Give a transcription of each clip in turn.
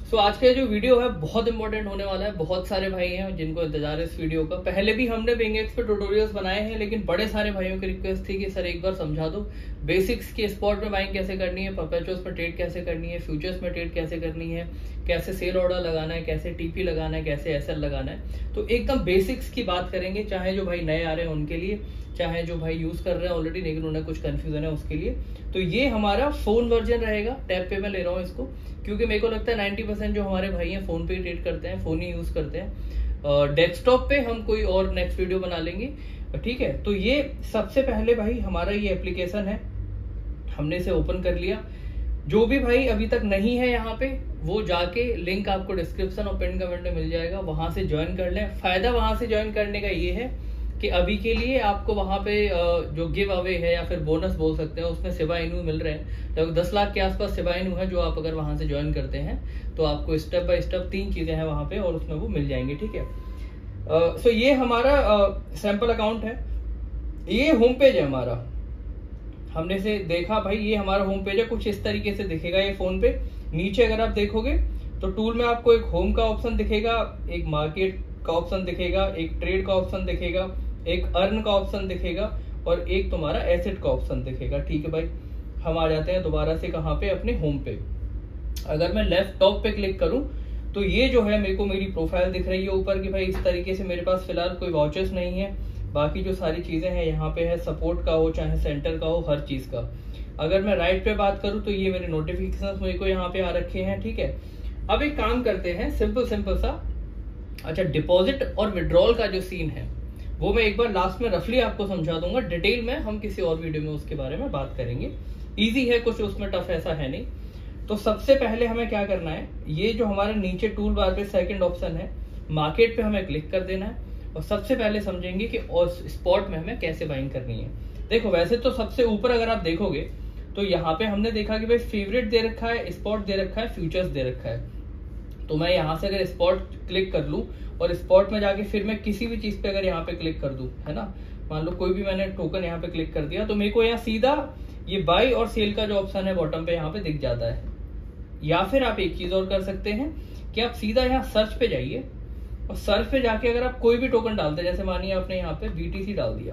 आज का जो वीडियो है बहुत इंपॉर्टेंट होने वाला है। बहुत सारे भाई हैं जिनको इंतजार है इस वीडियो का। पहले भी हमने बिंगेक्स पे ट्यूटोरियल्स बनाए हैं, लेकिन बड़े सारे भाइयों की रिक्वेस्ट थी कि सर एक बार समझा दो बेसिक्स की, स्पॉट में बाइंग कैसे करनी है, परपेचुअल्स में ट्रेड कैसे करनी है, फ्यूचर्स में ट्रेड कैसे करनी है, कैसे सेल ऑर्डर लगाना है, कैसे टीपी लगाना है, कैसे एसएल लगाना है। तो एकदम बेसिक्स की बात करेंगे, चाहे जो भाई नए आ रहे हैं उनके लिए, चाहे जो भाई यूज कर रहे हैं ऑलरेडी लेकिन उन्हें कुछ कंफ्यूजन है उसके लिए। तो ये हमारा फोन वर्जन रहेगा। टैब पे मैं ले रहा हूँ इसको, क्योंकि मेरे को लगता है 90% जो हमारे भाई हैं फोन पे ही ट्रेड करते हैं, फोन ही यूज करते हैं। डेस्कटॉप पे हम कोई और नेक्स्ट वीडियो बना लेंगे, ठीक है। तो ये सबसे पहले भाई हमारा ये एप्लीकेशन है, हमने इसे ओपन कर लिया। जो भी भाई अभी तक नहीं है यहाँ पे, वो जाके लिंक आपको डिस्क्रिप्शन और पिन कमेंट में मिल जाएगा, वहां से ज्वाइन कर लें। फायदा वहां से ज्वाइन करने का ये है कि अभी के लिए आपको वहां पे जो गिव अवे है या फिर बोनस बोल सकते हैं, उसमें शिबा इनू मिल रहे हैं। लगभग 10 लाख के आसपास शिबा इनू है, जो आप अगर वहां से ज्वाइन करते हैं तो आपको स्टेप बाय स्टेप 3 चीजें हैं वहां पे और उसमें वो मिल जाएंगे, ठीक है। सो ये हमारा सैंपल अकाउंट है, ये होम पेज है हमारा। हमने से देखा भाई ये हमारा होम पेज है, कुछ इस तरीके से दिखेगा ये फोन पे। नीचे अगर आप देखोगे तो टूल में आपको एक होम का ऑप्शन दिखेगा, एक मार्केट का ऑप्शन दिखेगा, एक ट्रेड का ऑप्शन दिखेगा, एक अर्न का ऑप्शन दिखेगा और एक तुम्हारा एसेट का ऑप्शन दिखेगा, ठीक है भाई। हम आ जाते हैं दोबारा से कहाँ पे, अपने होम पे। अगर मैं लेफ्ट टॉप पे क्लिक करूं तो ये जो है मेरे को मेरी प्रोफाइल दिख रही है ऊपर की भाई इस तरीके से। मेरे पास फिलहाल कोई वाउचर्स नहीं है, बाकी जो सारी चीजें हैं यहाँ पे है, सपोर्ट का हो चाहे सेंटर का हो, हर चीज का। अगर मैं राइट पे बात करूं तो ये मेरे नोटिफिकेशन मेरे को यहाँ पे आ रखे हैं, ठीक है। अब एक काम करते हैं सिंपल सा। अच्छा, डिपॉजिट और विड्रॉल का जो सीन है वो मैं एक बार लास्ट में रफली आपको समझा दूंगा, डिटेल में हम किसी और वीडियो में उसके बारे में बात करेंगे। इजी है कुछ, उसमें टफ ऐसा है नहीं। तो सबसे पहले हमें क्या करना है, ये जो हमारे नीचे टूल बार पे सेकंड ऑप्शन है मार्केट पे, हमें क्लिक कर देना है और सबसे पहले समझेंगे कि स्पॉट में हमें कैसे बाइंग करनी है। देखो वैसे तो सबसे ऊपर अगर आप देखोगे तो यहाँ पे हमने देखा कि भाई फेवरेट दे रखा है, स्पॉट दे रखा है, फ्यूचर्स दे रखा है। तो मैं यहाँ से अगर स्पॉट क्लिक कर लूं और स्पॉट में जाके फिर मैं किसी भी चीज पे अगर यहाँ पे क्लिक कर दूं, है ना, मान लो कोई भी मैंने टोकन यहाँ पे क्लिक कर दिया तो मेरे को यहाँ सीधा ये बाई और सेल का जो ऑप्शन है बॉटम पे यहाँ पे दिख जाता है। या फिर आप एक चीज और कर सकते हैं कि आप सीधा यहाँ सर्च पे जाइए और सर्च पे जाके अगर आप कोई भी टोकन डालते हैं, जैसे मानिए आपने यहाँ पे BTC डाल दिया,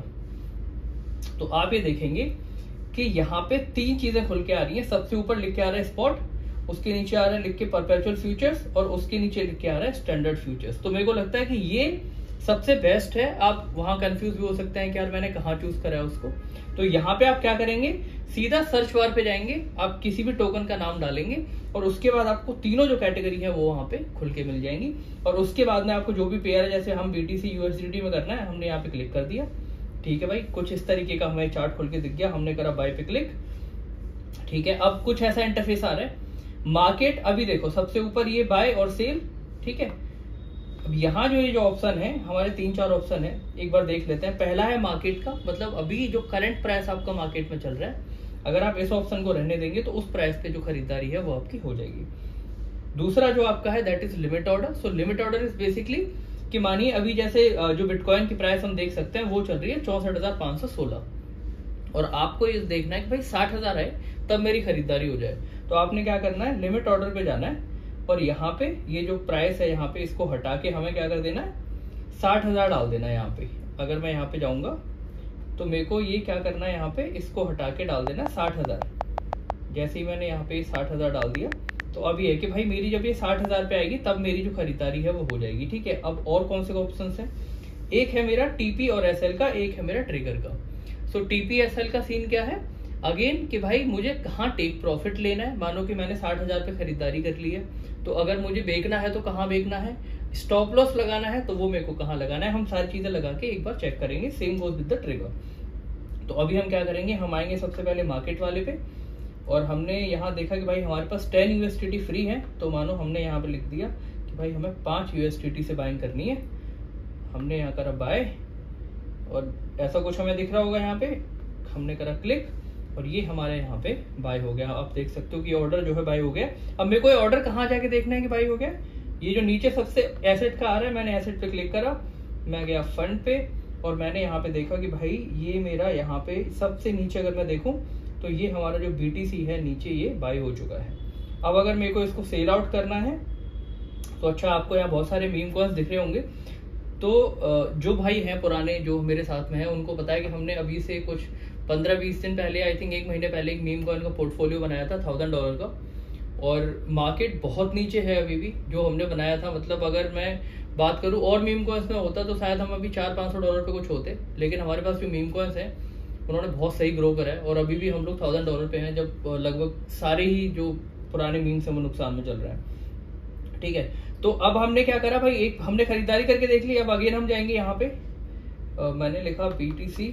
तो आप ये देखेंगे कि यहाँ पे 3 चीजें खुल के आ रही है। सबसे ऊपर लिख के आ रहा है स्पॉट, उसके नीचे आ रहा है लिख के परपेचुअल फ्यूचर्स और उसके नीचे लिख के आ रहा है स्टैंडर्ड फ्यूचर्स। तो मेरे को लगता है कि ये सबसे बेस्ट है। आप वहां कंफ्यूज भी हो सकते हैं कि यार मैंने कहाँ चूज करा है उसको। तो यहाँ पे आप क्या करेंगे, सीधा सर्च बार पे जाएंगे, आप किसी भी टोकन का नाम डालेंगे और उसके बाद आपको तीनों जो कैटेगरी है वो वहां पे खुल के मिल जाएंगी। और उसके बाद में आपको जो भी पेयर है, जैसे हम BTC USDT में करना है, हमने यहाँ पे क्लिक कर दिया, ठीक है भाई। कुछ इस तरीके का हमें चार्ट खुल के दिख गया, हमने करा बाय पे क्लिक, ठीक है। अब कुछ ऐसा इंटरफेस आ रहा है। मार्केट, अभी देखो सबसे ऊपर ये बाय और सेल, ठीक है। अब यहाँ जो ये जो ऑप्शन है, हमारे 3-4 ऑप्शन है, एक बार देख लेते हैं। पहला है मार्केट का, मतलब अभी जो करंट प्राइस आपका मार्केट में चल रहा है, अगर आप इस ऑप्शन को रहने देंगे तो उस प्राइस पे जो खरीदारी है वो आपकी हो जाएगी। दूसरा जो आपका है that is limit order. So limit order is basically कि मानिए अभी जैसे जो बिटकॉइन की प्राइस हम देख सकते हैं वो चल रही है 64,516 और आपको ये देखना है कि भाई 60,000 है तब मेरी खरीदारी हो जाए। तो आपने क्या करना है, लिमिट ऑर्डर पे जाना है और यहाँ पे ये जो प्राइस है यहाँ पे इसको हटा के हमें क्या कर देना है, 60,000 डाल देना है यहाँ पे। अगर मैं यहाँ पे जाऊंगा तो मेरे को ये क्या करना है, यहाँ पे इसको हटा के डाल देना 60,000। जैसे ही मैंने यहाँ पे 60,000 डाल दिया तो अब ये है कि भाई मेरी जब ये 60,000 पे आएगी तब मेरी जो खरीदारी है वो हो जाएगी, ठीक है। अब और कौन से ऑप्शन है, एक है मेरा TP और SL का, एक है मेरा ट्रिगर का। सो TP SL का सीन क्या है, अगेन कि भाई मुझे कहाँ टेक प्रॉफिट लेना है। मानो कि मैंने 60,000 पे खरीदारी कर ली है, तो अगर मुझे बेचना है तो कहाँ बेचना है, स्टॉप लॉस लगाना है तो वो मेरे को कहाँ लगाना है, हम सारी चीजें लगा के एक बार चेक करेंगे। Same goes with the trigger. तो अभी हम क्या करेंगे, हम आएंगे सबसे पहले मार्केट वाले पे और हमने यहाँ देखा कि भाई हमारे पास 10 USDT फ्री है। तो मानो हमने यहाँ पे लिख दिया कि भाई हमें 5 USDT से बाइंग करनी है। हमने यहाँ करा बाय और ऐसा कुछ हमें दिख रहा होगा, यहाँ पे हमने करा क्लिक और ये हमारे यहाँ पे बाय हो गया। आप देख सकते हो कि ऑर्डर जो है बाय हो गया। अब मेरे को ऑर्डर कहाँ जाके देखना है कि बाय हो गया, ये जो नीचे सबसे एसेट का आ रहा है, मैंने एसेट पे क्लिक करा, मैं गया फंड पे और मैंने यहाँ पे देखा कि भाई ये मेरा यहाँ पे सबसे नीचे अगर मैं देखूं तो ये हमारा जो BTC है नीचे ये बाय हो चुका है। अब अगर मेरे को इसको सेल आउट करना है तो अच्छा, आपको यहाँ बहुत सारे मीम कॉइन्स दिख रहे होंगे। तो जो भाई हैं पुराने जो मेरे साथ में हैं, उनको पता है कि हमने अभी से कुछ 15-20 दिन पहले, आई थिंक 1 महीने पहले, एक मीम कॉइन का पोर्टफोलियो बनाया था $1000 का। और मार्केट बहुत नीचे है अभी भी जो हमने बनाया था। मतलब अगर मैं बात करूं और मीम कॉइन्स में होता तो शायद हम अभी $400-500 पे कुछ होते, लेकिन हमारे पास जो मीम कॉइन्स हैं उन्होंने बहुत सही ग्रो करा है और अभी भी हम लोग $1000 पे हैं, जब लगभग सारे ही जो पुराने मीम्स हैं वो नुकसान में चल रहे हैं। ठीक है, तो अब हमने क्या करा भाई, एक हमने खरीदारी करके देख ली। अब अगेन हम जाएंगे यहाँ पे, मैंने लिखा BTC,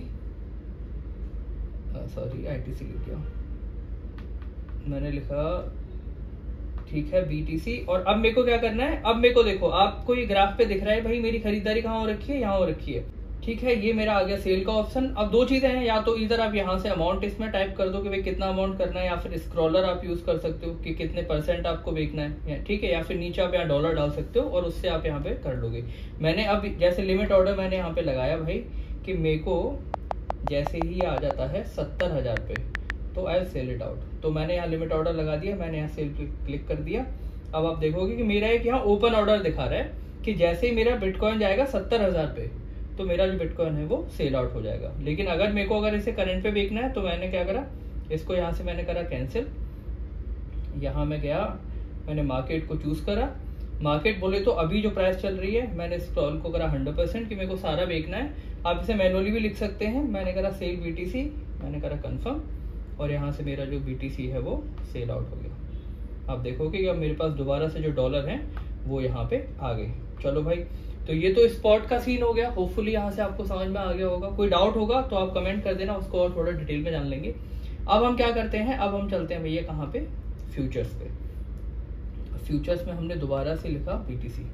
सॉरी ITC लिख दिया, मैंने लिखा ठीक है BTC। और अब मेरे को क्या करना है, अब मेरे को देखो, आपको ये ग्राफ पे दिख रहा है भाई मेरी खरीदारी कहाँ हो रखी है, यहाँ हो रखी है। ठीक है, ये मेरा आ गया सेल का ऑप्शन। अब दो चीजें हैं, या तो इधर आप यहाँ से अमाउंट इसमें टाइप कर दो कि भाई कितना अमाउंट करना है, या फिर स्क्रॉलर आप यूज कर सकते हो कि कितने % आपको बेचना है। ठीक है, या फिर नीचे आप यहाँ डॉलर डाल सकते हो और उससे आप यहाँ पे कर लोगे। मैंने अब जैसे लिमिट ऑर्डर मैंने यहाँ पे लगाया भाई कि मेरे को जैसे ही आ जाता है 70,000 पे तो आई सेल इट आउट। तो मैंने यहाँ लिमिट ऑर्डर लगा दिया, मैंने यहाँ सेल क्लिक कर दिया। अब आप देखोगे कि मेरा एक यहाँ ओपन ऑर्डर दिखा रहा है कि जैसे ही मेरा बिटकॉइन जाएगा 70,000 पे तो मेरा जो बिटकॉइन है वो सेल आउट हो जाएगा। लेकिन अगर मेरे को अगर इसे करंट पे बेचना है तो मैंने क्या करा, इसको यहाँ से मैंने करा कैंसिल। यहाँ मैं गया, मैंने मार्केट को चूज करा। मार्केट बोले तो अभी जो प्राइस चल रही है, मैंने स्क्रॉल को करा 100% कि मेरे को सारा बेचना है। आप इसे मैनुअली भी लिख सकते हैं। मैंने करा सेल BTC, मैंने करा कंफर्म और यहाँ से मेरा जो BTC है वो सेल आउट हो गया। आप देखोगे कि अब मेरे पास दोबारा से जो डॉलर हैं वो यहाँ पे आ गए। चलो भाई, तो ये तो स्पॉट का सीन हो गया। होपफुली यहाँ से आपको समझ में आ गया होगा। कोई डाउट होगा तो आप कमेंट कर देना, उसको और थोड़ा डिटेल में जान लेंगे। अब हम क्या करते हैं, अब हम चलते हैं भैया कहाँ पे, फ्यूचर्स पे। फ्यूचर्स में हमने दोबारा से लिखा BTC।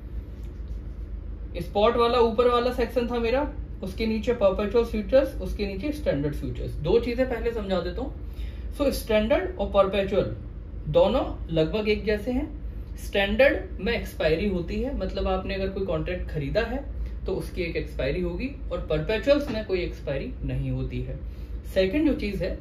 स्पॉट वाला ऊपर वाला सेक्शन था मेरा, उसके नीचे परपेचुअल फ्यूचर्स, उसके नीचे स्टैंडर्ड फ्यूचर्स। दो चीजें पहले समझा देता हूँ। सो स्टैंडर्ड और परपेचुअल दोनों लगभग एक जैसे हैं। स्टैंडर्ड में एक्सपायरी होती है, मतलब आपने अगर कोई कॉन्ट्रैक्ट खरीदा है तो उसकी एक एक्सपायरी होगी, और परपेचुअल्स में कोई एक्सपायरी नहीं होती है। सेकंड जो चीज है,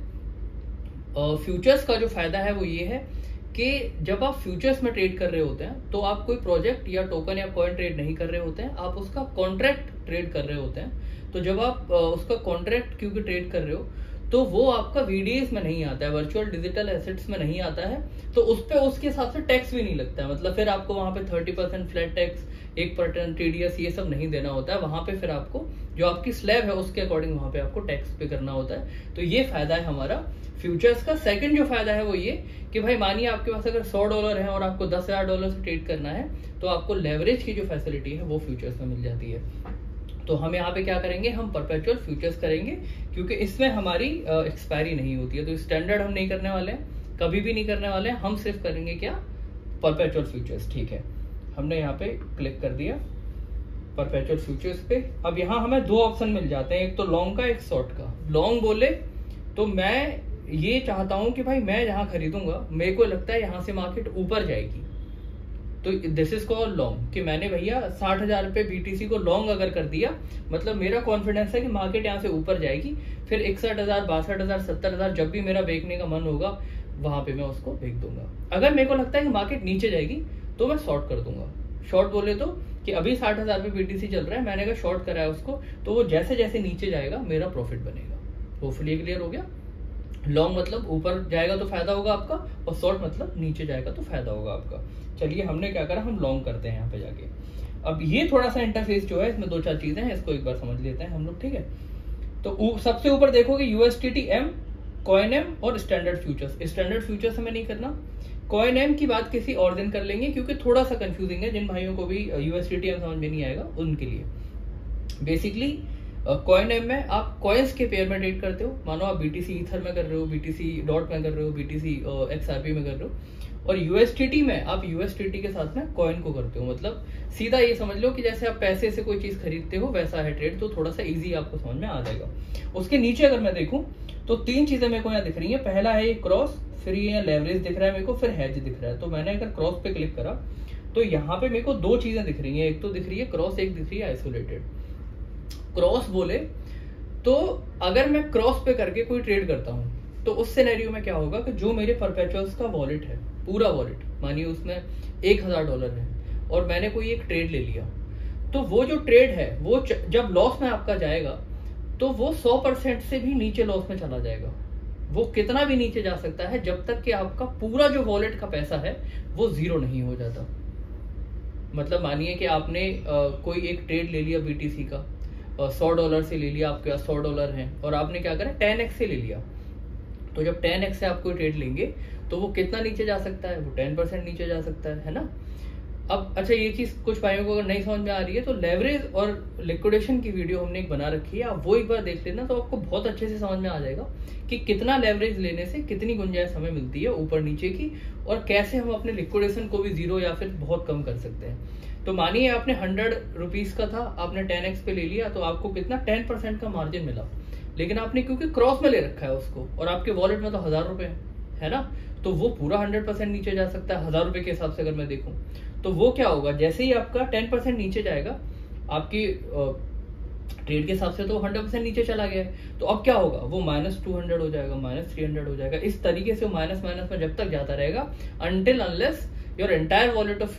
फ्यूचर्स का जो फायदा है वो ये है कि जब आप फ्यूचर्स में ट्रेड कर रहे होते हैं तो आप कोई प्रोजेक्ट या टोकन या कॉइन ट्रेड नहीं कर रहे होते हैं, आप उसका कॉन्ट्रैक्ट ट्रेड कर रहे होते हैं। तो जब आप उसका कॉन्ट्रैक्ट क्योंकि ट्रेड कर रहे हो तो वो आपका VDS में नहीं आता है, वर्चुअल डिजिटल एसेट्स में नहीं आता है, तो उस पे उसके हिसाब से टैक्स भी नहीं लगता है। मतलब फिर आपको वहां पे 30% फ्लैट टैक्स, 1% TDS ये सब नहीं देना होता है। वहां पे फिर आपको जो आपकी स्लैब है उसके अकॉर्डिंग वहां पे आपको टैक्स पे करना होता है। तो ये फायदा है हमारा फ्यूचर्स का। सेकंड जो फायदा है वो ये कि भाई मानिए आपके पास अगर $100 है और आपको $10,000 से ट्रेड करना है तो आपको लेवरेज की जो फैसिलिटी है वो फ्यूचर्स में मिल जाती है। तो हम यहाँ पे क्या करेंगे, हम परपेचुअल फ्यूचर्स करेंगे क्योंकि इसमें हमारी एक्सपायरी नहीं होती है। तो स्टैंडर्ड हम नहीं करने वाले हैं, कभी भी नहीं करने वाले हैं। हम सिर्फ करेंगे क्या, परपेचुअल फ्यूचर्स। ठीक है, हमने यहाँ पे क्लिक कर दिया परपेचुअल फ्यूचर्स पे। अब यहाँ हमें दो ऑप्शन मिल जाते हैं, एक तो लॉन्ग का, एक शॉर्ट का। लॉन्ग बोले तो मैं ये चाहता हूं कि भाई मैं जहां खरीदूंगा मेरे को लगता है यहां से मार्केट ऊपर जाएगी, तो दिस इज कॉल्ड लॉन्ग। कि मैंने भैया 60,000 पे BTC को लॉन्ग अगर कर दिया, मतलब मेरा कॉन्फिडेंस है कि मार्केट यहाँ से ऊपर जाएगी। फिर 61,000, 62,000, 70,000 जब भी मेरा बेचने का मन होगा वहां पे मैं उसको बेच दूंगा। अगर मेरे को लगता है कि मार्केट नीचे जाएगी तो मैं शॉर्ट कर दूंगा। शॉर्ट बोले तो कि अभी 60,000 पे BTC चल रहा है, मैंने अगर शॉर्ट करा है उसको तो वो जैसे जैसे नीचे जाएगा मेरा प्रॉफिट बनेगा। होपफुली क्लियर हो गया। लॉन्ग मतलब ऊपर जाएगा तो फायदा होगा आपका, और शॉर्ट मतलब नीचे जाएगा तो फायदा होगा आपका। चलिए हमने क्या करा, हम लॉन्ग करते हैं यहाँ पे जाके। अब ये थोड़ा सा इंटरफेस जो है इसमें 2-4 चीजें हैं, इसको एक बार समझ लेते हैं हम लोग। ठीक है, तो सबसे ऊपर देखोगे USDT M, कॉइन M और स्टैंडर्ड फ्यूचर्स। स्टैंडर्ड फ्यूचर्स हमें नहीं करना, कॉइन M की बात किसी और दिन कर लेंगे क्योंकि थोड़ा सा कंफ्यूजिंग है। जिन भाइयों को भी USDT M समझ में नहीं आएगा उनके लिए बेसिकली कॉइन M में आप कॉइन्स के पेयर में ट्रेड करते हो। मानो आप BTC ईथर में कर रहे हो, BTC डॉट में कर रहे हो, BTC XRP में कर रहे हो, और USDT में आप USDT के साथ में कॉइन को करते हो। मतलब सीधा ये समझ लो कि जैसे आप पैसे से कोई चीज खरीदते हो वैसा है ट्रेड। तो थोड़ा सा इजी आपको समझ में आ जाएगा। उसके नीचे अगर मैं देखूं तो 3 चीजें मेरे को यहाँ दिख रही है। पहला है ये क्रॉस, फिर ये लेवरेज दिख रहा है मेरे को, फिर हेज दिख रहा है। तो मैंने अगर क्रॉस पे क्लिक करा तो यहाँ पे मेरे को 2 चीजें दिख रही है। एक तो दिख रही है क्रॉस, एक दिख रही है आइसोलेटेड। क्रॉस बोले तो अगर मैं क्रॉस पे करके कोई ट्रेड करता हूं तो उस सिनेरियो में क्या होगा कि जो मेरे परपेचुअल्स का वॉलेट है, पूरा वॉलेट, मानिए उसमें $1,000 है, और मैंने कोई एक ट्रेड ले लिया, तो वो जो ट्रेड है वो जब लॉस में आपका जाएगा तो वो 100% से भी नीचे लॉस में चला जाएगा। वो कितना भी नीचे जा सकता है जब तक कि आपका पूरा जो वॉलेट का पैसा है वो जीरो नहीं हो जाता। मतलब मानिए कि आपने कोई एक ट्रेड ले लिया बीटीसी का, $100 से ले लिया, आपके पास $100 है और आपने क्या करा 10x से ले लिया। तो जब 10x से आप कोई ट्रेड लेंगे तो वो कितना नीचे जा सकता है, वो 10% नीचे जा सकता है ना। अब अच्छा, ये चीज कुछ भाइयों को अगर नहीं समझ में आ रही है तो लेवरेज और लिक्विडेशन की वीडियो हमने एक बना रखी है, आप वो एक बार देख लेना तो आपको बहुत अच्छे से समझ में आ जाएगा कि कितना लेवरेज लेने से कितनी गुंजाइश हमें मिलती है ऊपर नीचे की, और कैसे हम अपने लिक्विडेशन को भी जीरो या फिर बहुत कम कर सकते हैं। तो मानिए आपने 100 रुपीज का था, आपने 10x पे ले लिया तो आपको कितना 10% का मार्जिन मिला, लेकिन आपने क्योंकि क्रॉस में ले रखा है उसको और आपके वॉलेट में तो 1000 रुपए है ना, तो वो पूरा 100% नीचे जा सकता है 1000 रुपए के हिसाब से अगर मैं देखूं। तो वो क्या होगा, जैसे ही आपका 10% नीचे जाएगा, आपकी ट्रेड के हिसाब से तो 100% नीचे चला गया है, तो अब क्या होगा, वो -200 हो जाएगा, -300 हो जाएगा। इस तरीके से माइनस माइनस में जब तक जाता रहेगा until unless your entire wallet of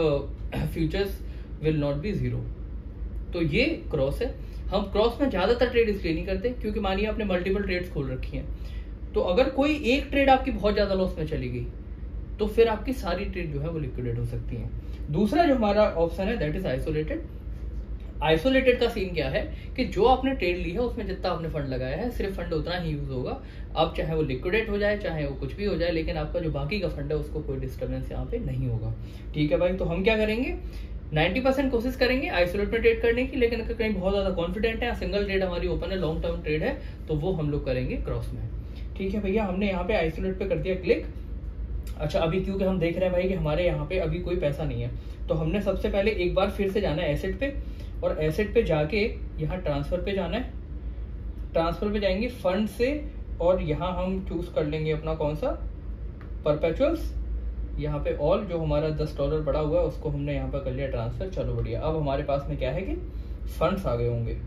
futures will not be zero। तो ये क्रॉस है। हम क्रॉस में ज्यादातर ट्रेड इसलिए नहीं करते क्योंकि मानिए आपने मल्टीपल ट्रेड्स खोल रखी हैं, तो अगर कोई एक ट्रेड आपकी बहुत ज्यादा लॉस में चली गई तो फिर आपकी सारी ट्रेड जो है वो लिक्विडेट हो सकती है। दूसरा जो हमारा ऑप्शन है दैट इज आइसोलेटेड। आइसोलेटेड का सीन क्या है कि जो आपने ट्रेड ली है उसमें जितना आपने फंड लगाया है सिर्फ फंड उतना ही यूज होगा। अब चाहे वो लिक्विडेट हो जाए चाहे वो कुछ भी हो जाए, लेकिन आपका जो बाकी का फंड है उसको कोई डिस्टर्बेंस यहाँ पे नहीं होगा। ठीक है भाई, तो हम क्या करेंगे 90% कोशिश करेंगे आइसोलेट में ट्रेड करने की, लेकिन अगर कहीं बहुत ज्यादा कॉन्फिडेंट है, सिंगल ट्रेड हमारी ओपन है, लॉन्ग टर्म ट्रेड है, तो वो हम लोग करेंगे क्रॉस में। ठीक है भैया, हमने यहाँ पे आइसोलेट पे कर दिया क्लिक। अच्छा, अभी क्योंकि हम देख रहे हैं भाई कि हमारे यहाँ पे अभी कोई पैसा नहीं है, तो हमने सबसे पहले एक बार फिर से जाना है एसेट पे, और एसेट पे जाके यहाँ ट्रांसफर पे जाना है। ट्रांसफर पे जाएंगे फंड से, और यहाँ हम चूज कर लेंगे अपना कौन सा परपेचुअल्स। यहाँ पे ऑल जो हमारा $10 बढ़ा हुआ है उसको हमने यहाँ पर कर लिया ट्रांसफर। चलो बढ़िया, अब हमारे पास में क्या है कि फंड्स आ गए होंगे।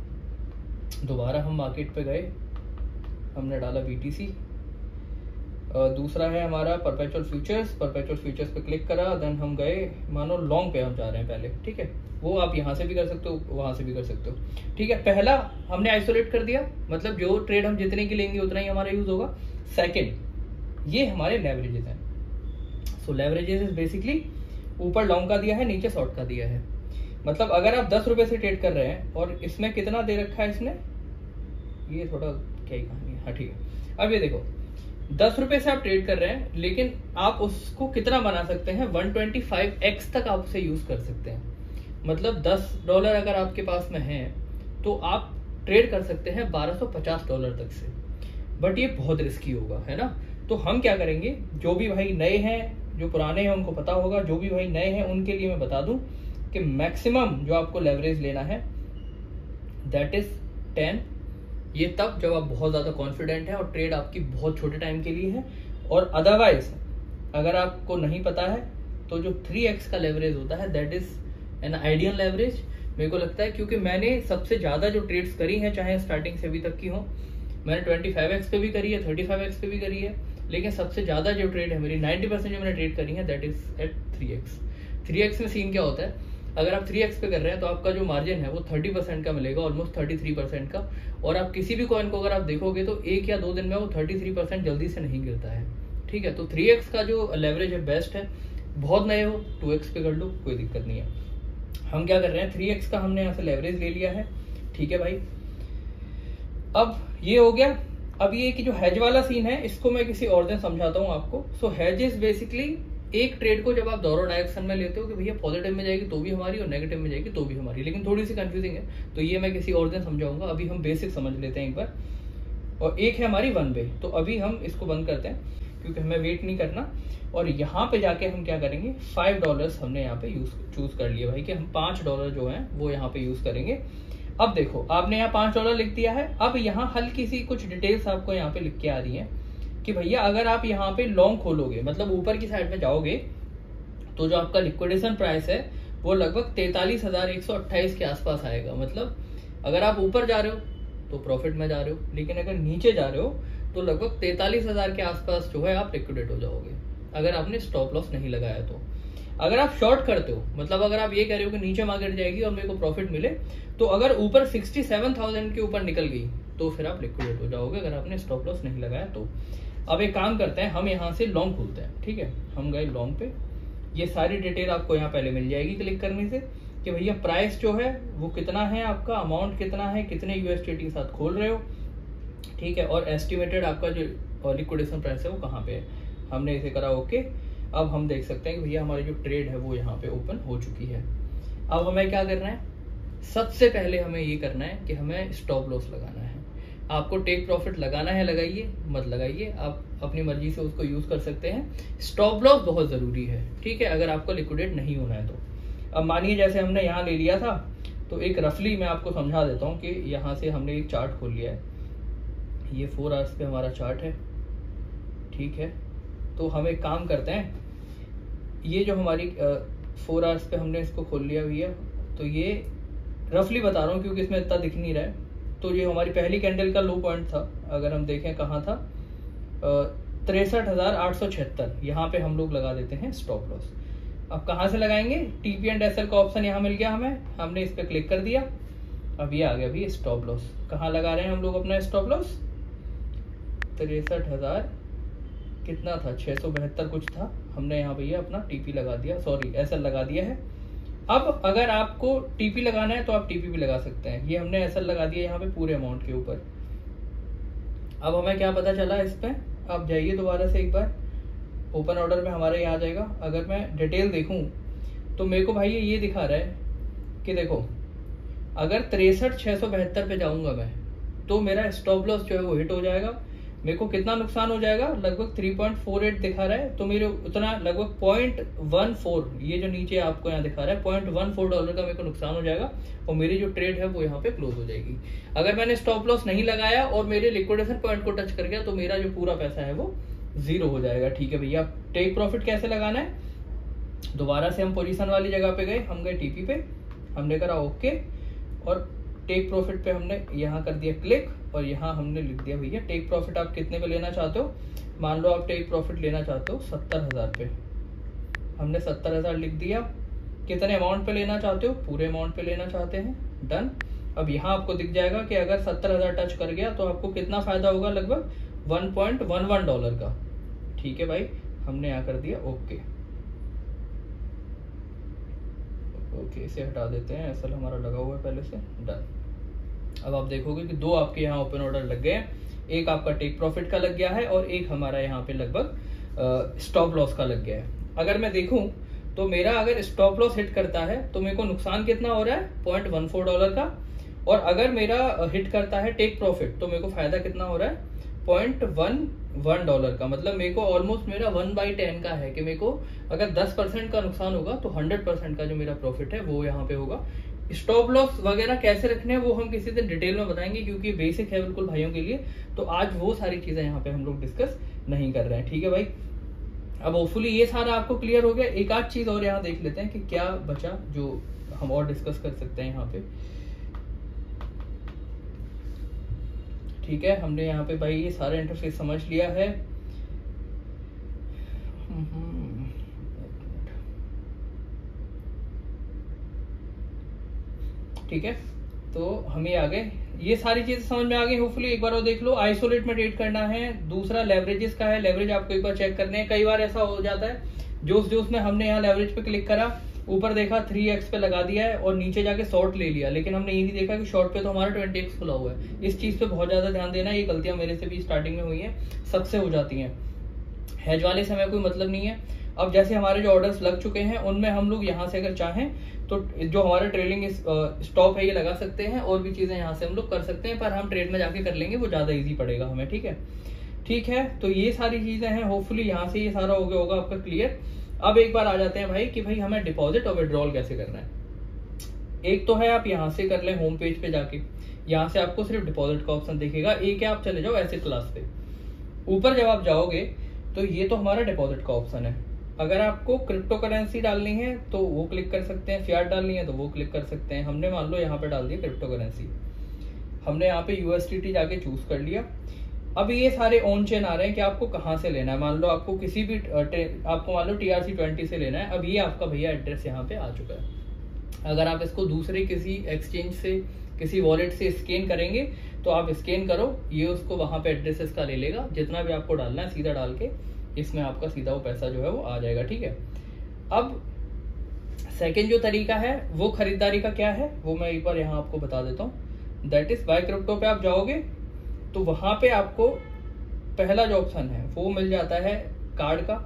दोबारा हम मार्केट पे गए, हमने डाला BTC। दूसरा है हमारा परपेचुअल फ्यूचर्स। परपेचुअल फ्यूचर्स पे क्लिक करा, देन हम गए, मानो लॉन्ग पे हम जा रहे हैं पहले। ठीक है, वो आप यहाँ से भी कर सकते हो, वहां से भी कर सकते हो। ठीक है, पहला हमने आइसोलेट कर दिया, मतलब जो ट्रेड हम जितने की लेंगे उतना ही हमारा यूज होगा। सेकेंड, ये हमारे लेवरेजेस हैं। सो लेवरेजेस इज बेसिकली ऊपर लॉन्ग का दिया है, नीचे शॉर्ट का दिया है। मतलब अगर आप 10 रुपए से ट्रेड कर रहे हैं और इसमें कितना दे रखा है इसने, ये थोड़ा क्या ही कहानी है। हाँ ठीक है, अब ये देखो 10 रुपए से आप ट्रेड कर रहे हैं, लेकिन आप उसको कितना बना सकते हैं 125x तक आप उसे यूज कर सकते हैं। मतलब $10 अगर आपके पास में है तो आप ट्रेड कर सकते हैं $1250 तक से, बट ये बहुत रिस्की होगा, है ना। तो हम क्या करेंगे, जो भी भाई नए हैं, जो पुराने हैं उनको पता होगा, जो भी भाई नए हैं उनके लिए मैं बता दूं कि मैक्सिमम जो आपको लेवरेज लेना है दैट इज 10। ये तब जब आप बहुत ज्यादा कॉन्फिडेंट है और ट्रेड आपकी बहुत छोटे टाइम के लिए है। और अदरवाइज अगर आपको नहीं पता है तो जो 3x का लेवरेज होता है that is an ideal leverage, मेरे को लगता है, क्योंकि मैंने सबसे ज्यादा जो ट्रेड्स करी हैं चाहे स्टार्टिंग से अभी तक की हो, मैंने 25x पे भी करी है, 35x पे भी करी है, लेकिन सबसे ज्यादा जो ट्रेड है मेरी 90% जो मैंने ट्रेड करी है that is eight 3x। 3x में सीन क्या होता है, अगर आप 3x पे कर रहे हैं तो आपका जो मार्जिन है वो 30% का मिलेगा, ऑलमोस्ट 33% का। और आप किसी भी कॉइन को अगर आप देखोगे तो 1 या 2 दिन में वो 33% जल्दी से नहीं गिरता है। ठीक है, तो 3x का जो लेवरेज है बेस्ट है। बहुत नए हो 2x पे कर लो, कोई दिक्कत नहीं है। हम क्या कर रहे हैं 3x का हमने यहाँ से लेवरेज ले लिया है। ठीक है भाई, अब ये हो गया। अब ये कि जो हेज वाला सीन है इसको मैं किसी और दिन समझाता हूँ आपको। सो हेज इज बेसिकली एक ट्रेड को जब आप दोनों डायरेक्शन में लेते हो कि भैया पॉजिटिव में जाएगी तो भी हमारी और नेगेटिव में जाएगी तो भी हमारी, लेकिन थोड़ी सी कंफ्यूजिंग है, तो ये मैं किसी और दिन समझाऊंगा। अभी हम बेसिक समझ लेते हैं एक बार। और एक है हमारी वन वे, तो अभी हम इसको बंद करते हैं क्योंकि हमें वेट नहीं करना। और यहाँ पे जाके हम क्या करेंगे $5 हमने यहाँ पे चूज कर लिया भाई कि हम $5 जो है वो यहाँ पे यूज करेंगे। अब देखो आपने यहाँ $5 लिख दिया है। अब यहाँ हल्की सी कुछ डिटेल्स आपको यहाँ पे लिख के आ रही है कि भैया अगर आप यहाँ पे लॉन्ग खोलोगे, मतलब ऊपर की साइड में जाओगे, तो जो आपका लिक्विडेशन प्राइस है वो लगभग 43,128 के आसपास आएगा। मतलब अगर आप ऊपर जा रहे हो तो प्रॉफिट में जा रहे हो, लेकिन अगर नीचे जा रहे हो तो लगभग 43,000 के आसपास जो है आप लिक्विडेट हो जाओगे अगर आपने स्टॉप लॉस नहीं लगाया तो। अगर आप शॉर्ट करते हो, मतलब अगर आप ये कह रहे हो कि नीचे मार्केट जाएगी और मेरे को प्रॉफिट मिले, तो अगर ऊपर 67,000 के ऊपर निकल गई तो फिर आप लिक्विडेट हो जाओगे अगर आपने स्टॉप लॉस नहीं लगाया तो। अब एक काम करते हैं, हम यहाँ से लॉन्ग खोलते हैं, ठीक है। हम गए लॉन्ग पे, ये सारी डिटेल आपको यहाँ पहले मिल जाएगी क्लिक करने से कि भैया प्राइस जो है वो कितना है, आपका अमाउंट कितना है, कितने USDT के साथ खोल रहे हो, ठीक है, और एस्टिमेटेड आपका जो लिक्विडेशन प्राइस है वो कहाँ पे है। हमने इसे करा ओके। अब हम देख सकते हैं कि भैया हमारी जो ट्रेड है वो यहाँ पे ओपन हो चुकी है। अब हमें क्या करना है, सबसे पहले हमें ये करना है कि हमें स्टॉप लॉस लगाना है। आपको टेक प्रॉफिट लगाना है लगाइए, मत लगाइए, आप अपनी मर्जी से उसको यूज कर सकते हैं। स्टॉप लॉस बहुत जरूरी है, ठीक है, अगर आपको लिक्विडेट नहीं होना है तो। अब मानिए जैसे हमने यहाँ ले लिया था, तो एक रफली मैं आपको समझा देता हूँ कि यहाँ से हमने एक चार्ट खोल लिया है, ये 4 आवर्स पे हमारा चार्ट है, ठीक है। तो हम एक काम करते हैं, ये जो हमारी 4 आवर्स पे हमने इसको खोल लिया भैया, तो ये रफली बता रहा हूँ क्योंकि इसमें इतना दिख नहीं रहा है। तो ये हमारी पहली कैंडल का लो पॉइंट था, अगर हम देखें कहाँ था, 63,876, यहाँ पे हम लोग लगा देते हैं स्टॉप लॉस। अब कहाँ से लगाएंगे, TP एंड SL का ऑप्शन यहाँ मिल गया हमें, हमने इस पर क्लिक कर दिया। अब ये आ गया भी स्टॉप लॉस। कहाँ लगा रहे हैं हम लोग अपना स्टॉप लॉस, 63,000 कितना था, 672 कुछ था, हमने यहाँ भैया अपना TP लगा दिया, सॉरी SL लगा दिया है। अब अगर आपको TP लगाना है तो आप TP भी लगा सकते हैं, ये हमने SL लगा दिया यहाँ पे पूरे अमाउंट के ऊपर। अब हमें क्या पता चला इस पे, आप जाइए दोबारा से एक बार, ओपन ऑर्डर में हमारे यहाँ आ जाएगा। अगर मैं डिटेल देखूं तो मेरे को भाई ये दिखा रहा है कि देखो, अगर 63,672 पे जाऊंगा मैं तो मेरा स्टॉप लॉस जो है वो हिट हो जाएगा। मेरे को कितना नुकसान हो जाएगा, लगभग 3.48 दिखा रहा है, तो मेरे उतना लगभग 0.14, ये जो नीचे आपको यहाँ दिखा रहा है $0.14 का मेरे को नुकसान हो जाएगा, और मेरी जो ट्रेड है वो यहाँ पे क्लोज हो जाएगी। अगर मैंने स्टॉप लॉस नहीं लगाया और मेरे लिक्विडेशन पॉइंट को टच कर गया तो मेरा जो पूरा पैसा है वो 0 हो जाएगा, ठीक है भैया। टेक प्रॉफिट कैसे लगाना है, दोबारा से हम पोजीशन वाली जगह पे गए, हम गए TP पे, हमने करा ओके, और टेक प्रॉफिट पे हमने यहाँ कर दिया क्लिक, और यहाँ हमने लिख दिया भैया टेक प्रॉफिट आप कितने पे लेना चाहते हो। मान लो आप टेक प्रॉफिट लेना चाहते हो 70,000 पे, हमने 70,000 लिख दिया। कितने अमाउंट पे लेना चाहते हो, पूरे अमाउंट पे लेना चाहते हैं, डन। अब यहाँ आपको दिख जाएगा कि अगर 70,000 टच कर गया तो आपको कितना फायदा होगा, लगभग $1.11 का, ठीक है भाई। हमने यहाँ कर दिया ओके, ओके इसे हटा देते हैं, असल हमारा लगा हुआ है पहले से, डन। अब आप देखोगे कि 2 आपके यहाँ ओपन ऑर्डर लग गए हैं, एक आपका टेक प्रॉफिट का लग गया है और एक हमारा यहाँ पे लगभग स्टॉप लॉस का लग गया है। अगर मैं देखूं तो मेरा अगर स्टॉप लॉस हिट करता है तो मेरे को नुकसान कितना हो रहा है, $0.14 का, और अगर मेरा हिट करता है टेक प्रॉफिट तो मेरे को फायदा कितना हो रहा है, $0.11 का। मतलब मेरे को ऑलमोस्ट मेरा 1/10 का है कि मेरे को अगर 10% का नुकसान होगा तो 100% का जो मेरा प्रॉफिट है वो यहाँ पे होगा। स्टॉप लॉस वगैरह कैसे रखने हैं वो हम किसी दिन डिटेल में बताएंगे, क्योंकि बेसिक है बिल्कुल भाइयों के लिए, तो आज वो सारी चीजें यहाँ पे हम लोग डिस्कस नहीं कर रहे हैं, ठीक है भाई। अब होपफुली ये सारा आपको क्लियर हो गया। एक आध चीज और यहाँ देख लेते हैं कि क्या बचा जो हम और डिस्कस कर सकते हैं यहाँ पे, ठीक है। हमने यहाँ पे भाई ये सारा इंटरफेस समझ लिया है। ठीक है, तो हम ये आ गए, ये सारी चीजें समझ में आ गई होपफुली। एक बार और देख लो, आइसोलेट में ट्रेड करना है। दूसरा लेवरेजेस का है, लेवरेज आपको एक बार चेक करने हैं। कई बार ऐसा हो जाता है जोश में हमने यहाँ लेवरेज पे क्लिक करा, ऊपर देखा 3x पे लगा दिया है और नीचे जाके शॉर्ट ले लिया, लेकिन हमने ये नहीं देखा कि शॉर्ट पे तो हमारा 20x खुला हुआ है। इस चीज पे बहुत ज्यादा ध्यान देना, ये गलतियां मेरे से भी स्टार्टिंग में हुई हैं, सबसे हो जाती हैं। हेज वाले से हमें कोई मतलब नहीं है। अब जैसे हमारे जो ऑर्डर्स लग चुके हैं उनमें हम लोग यहाँ से अगर चाहें तो जो हमारा ट्रेलिंग स्टॉप है ये लगा सकते हैं, और भी चीजें यहाँ से हम लोग कर सकते हैं, पर हम ट्रेड में जाके कर लेंगे, वो ज्यादा इजी पड़ेगा हमें, ठीक है। ठीक है, तो ये सारी चीजें हैं, होपफुली यहाँ से ये सारा हो गया होगा आपका क्लियर। अब एक बार आ जाते हैं भाई कि भाई हमें डिपॉजिट और विड्रॉल कैसे करना है। एक तो है आप यहाँ से कर लें, होम पेज पे जाके यहाँ से आपको सिर्फ डिपॉजिट का ऑप्शन दिखेगा। एक है आप चले जाओ एसेट क्लास पे, ऊपर जब आप जाओगे तो ये तो हमारा डिपॉजिट का ऑप्शन है। अगर आपको क्रिप्टो करेंसी डालनी है तो वो क्लिक कर सकते हैं, फियाट डालनी है तो वो क्लिक कर सकते हैं। हमने मान लो यहाँ पे डाल दिया क्रिप्टो करेंसी, हमने यहाँ पे USDT जाके चूज कर लिया। अब ये सारे ऑन चेन आ रहे हैं कि आपको कहाँ से लेना है। मान लो आपको किसी भी आपको मान लो TRC20 से लेना है। अब ये आपका भैया एड्रेस यहाँ पे आ चुका है। अगर आप इसको दूसरे किसी एक्सचेंज से, किसी वॉलेट से स्कैन करेंगे तो आप स्कैन करो, ये उसको वहाँ पे एड्रेसेस का ले लेगा, जितना भी आपको डालना है सीधा डाल के इसमें आपका सीधा वो पैसा जो है वो आ जाएगा, ठीक है। अब सेकेंड जो तरीका है वो खरीदारी का क्या है वो मैं एक बार यहाँ आपको बता देता हूँ। दैट इज बाय क्रिप्टो पे आप जाओगे तो वहां पे आपको पहला जो ऑप्शन है वो मिल जाता है कार्ड का,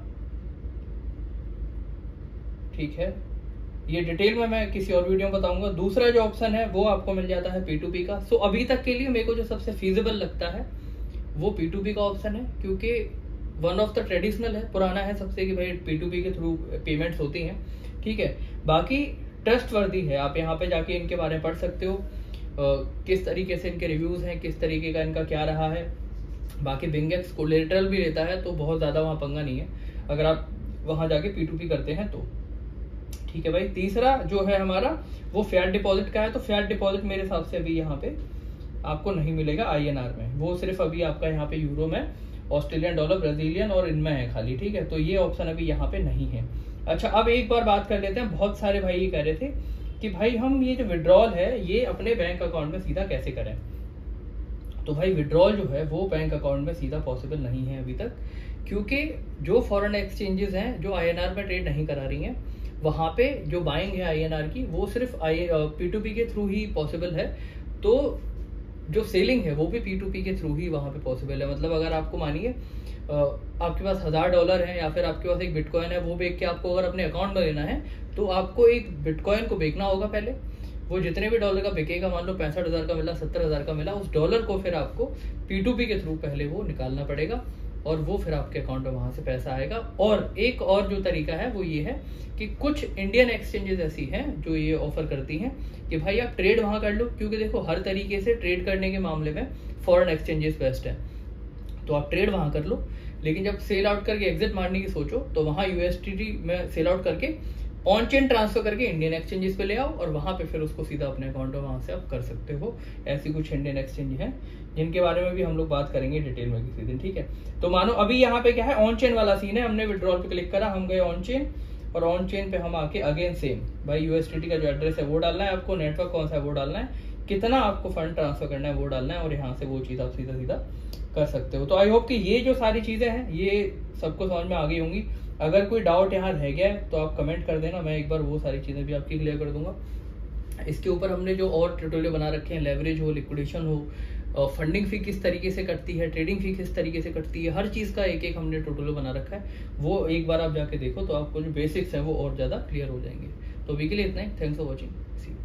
ठीक है। ये डिटेल में मैं किसी और वीडियो में बताऊंगा। दूसरा जो ऑप्शन है वो आपको मिल जाता है P2P का। सो अभी तक के लिए मेरे को जो सबसे फीजिबल लगता है वो P2P का ऑप्शन है, क्योंकि वन ऑफ द ट्रेडिशनल है, पुराना है सबसे कि भाई P2P के थ्रू पेमेंट्स होती हैं, ठीक है। बाकी ट्रस्ट वर्दी है, आप यहाँ पे जाके इनके बारे में पढ़ सकते हो, किस तरीके से इनके रिव्यूज हैं, किस तरीके का इनका क्या रहा है। बाकी बिंगेक्स कोलेटरल भी लेता है तो बहुत ज़्यादा वहाँ पंगा नहीं है अगर आप वहाँ जाके P2P करते हैं तो, ठीक है भाई। तीसरा जो है हमारा वो फिएट डिपॉजिट का है। तो फिएट डिपॉजिट मेरे हिसाब से अभी यहाँ पे आपको नहीं मिलेगा INR में, वो सिर्फ अभी आपका यहाँ पे यूरो में, ऑस्ट्रेलियन डॉलर, ब्राजीलियन और इनमें है खाली, ठीक है। तो ये ऑप्शन अभी यहाँ पे नहीं है। अच्छा, अब एक बार बात कर लेते हैं। बहुत सारे भाई ये कह रहे थे कि भाई हम ये जो विड्रॉल है ये अपने बैंक अकाउंट में सीधा कैसे करें। तो भाई विड्रॉल जो है वो बैंक अकाउंट में सीधा पॉसिबल नहीं है अभी तक, क्योंकि जो फॉरेन एक्सचेंजेस हैं जो INR में ट्रेड नहीं करा रही हैं, वहाँ पे जो बाइंग है INR की वो सिर्फ P2P के थ्रू ही पॉसिबल है। तो जो सेलिंग है वो भी P2P के थ्रू ही वहाँ पे पॉसिबल है। मतलब अगर आपको मानिए आपके पास $1000 है या फिर आपके पास एक बिटकॉइन है, वो बेच के आपको अगर अपने अकाउंट में लेना है तो आपको एक बिटकॉइन को बेचना होगा पहले। वो जितने भी डॉलर का बिकेगा, मान लो 65,000 का मिला, 70,000 का मिला, उस डॉलर को फिर आपको P2P के थ्रू पहले वो निकालना पड़ेगा और वो फिर आपके अकाउंट में वहां से पैसा आएगा। और एक और जो तरीका है वो ये है कि कुछ इंडियन एक्सचेंजेस ऐसी हैं जो ये ऑफर करती हैं कि भाई आप ट्रेड वहां कर लो, क्योंकि देखो हर तरीके से ट्रेड करने के मामले में फॉरेन एक्सचेंजेस बेस्ट है। तो आप ट्रेड वहां कर लो, लेकिन जब सेल आउट करके एग्जिट मारने की सोचो तो वहां USDT में सेल आउट करके ऑन चेन ट्रांसफर करके इंडियन एक्सचेंजेस पे ले आओ और वहां पे फिर उसको सीधा अपने अकाउंट में वहां से आप कर सकते हो। ऐसी कुछ इंडियन एक्सचेंज हैं जिनके बारे में भी हम लोग बात करेंगे डिटेल में किसी दिन, ठीक है। तो मानो अभी यहाँ पे क्या है, ऑन चेन वाला सीन है। हमने विड्रॉल पे क्लिक करा, हम गए ऑन चेन, और ऑन चेन पे हम आके अगेन सेम भाई USDT का जो एड्रेस है वो डालना है आपको, नेटवर्क कौन सा है वो डालना है, कितना आपको फंड ट्रांसफर करना है वो डालना है, और यहाँ से वो चीज़ आप सीधा सीधा कर सकते हो। तो आई होप कि ये जो सारी चीज़ें हैं ये सबको समझ में आ गई होंगी। अगर कोई डाउट यहाँ रह गया है तो आप कमेंट कर देना, मैं एक बार वो सारी चीज़ें भी आपकी क्लियर कर दूंगा। इसके ऊपर हमने जो और ट्यूटोरियल बना रखे हैं, लेवरेज हो, लिक्विडेशन हो, फंडिंग फी किस तरीके से कटती है, ट्रेडिंग फी किस तरीके से कटती है, हर चीज़ का एक एक हमने ट्यूटोरियल बना रखा है। वो एक बार आप जाके देखो तो आपको जो बेसिक्स हैं वो और ज़्यादा क्लियर हो जाएंगे। तो अभी के लिए इतना ही। Thanks for watching. See you.